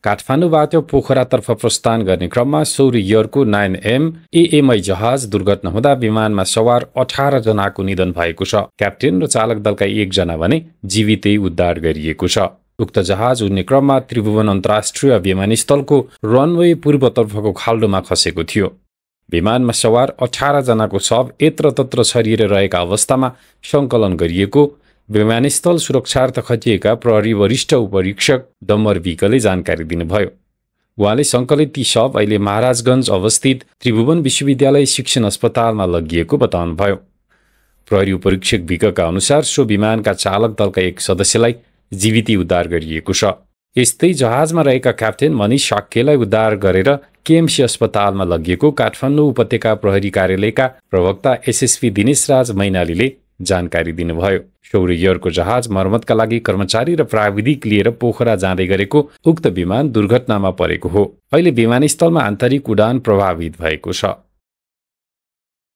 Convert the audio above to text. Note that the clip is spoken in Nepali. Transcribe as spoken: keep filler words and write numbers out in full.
काठमाडौँबाट पोखरातर्फ प्रस्थान गर्ने क्रममा सौर्य एयरको नाइन एम एएमआई जहाज दुर्घटना हुँदा विमानमा सवार अठार जनाको निधन भएको छ। क्याप्टेन र चालक दलका एकजना भने जीवितै उद्धार गरिएको छ। उक्त जहाज उड्ने क्रममा त्रिभुवन अन्तर्राष्ट्रिय विमानस्थलको रनवे पूर्वतर्फको खाल्डोमा खसेको थियो। विमानमा सवार अठार जनाको शव यत्रतत्र छरिएर रहेका अवस्थामा सङ्कलन गरिएको विमानस्थल सुरक्षार्थ खटिएका प्रहरी वरिष्ठ उपरीक्षक डम्बर विकले जानकारी दिनुभयो। उहाँले सङ्कलित ती शव अहिले महाराजगञ्ज अवस्थित त्रिभुवन विश्वविद्यालय शिक्षण अस्पतालमा लगिएको बताउनुभयो। प्रहरी उपरीक्षक विकका अनुसार सो विमानका चालक दलका एक सदस्यलाई जीविती उद्धार गरिएको छ। यस्तै जहाजमा रहेका क्याप्टेन मनिष शाक्यलाई उद्धार गरेर केएमसी अस्पतालमा लगिएको काठमाडौँ उपत्यका प्रहरी कार्यालयका प्रवक्ता एसएसपी दिनेश राज मैनालीले जानकारी दिनुभयो। सौर्य एयरको जहाज मर्मतका लागि कर्मचारी र प्राविधिक लिएर पोखरा जाँदै गरेको उक्त विमान दुर्घटनामा परेको हो। अहिले विमानस्थलमा आन्तरिक उडान प्रभावित भएको छ।